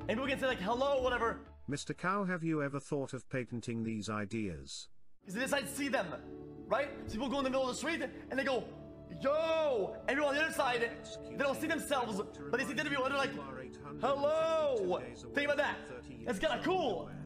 and people can say like hello, whatever. Mr. Cow, have you ever thought of patenting these ideas? Because they decide to see them, right? So people go in the middle of the street and they go, yo! And people on the other side, they don't see themselves, but they see other people and they're like, hello! Think about that. That's kind of cool.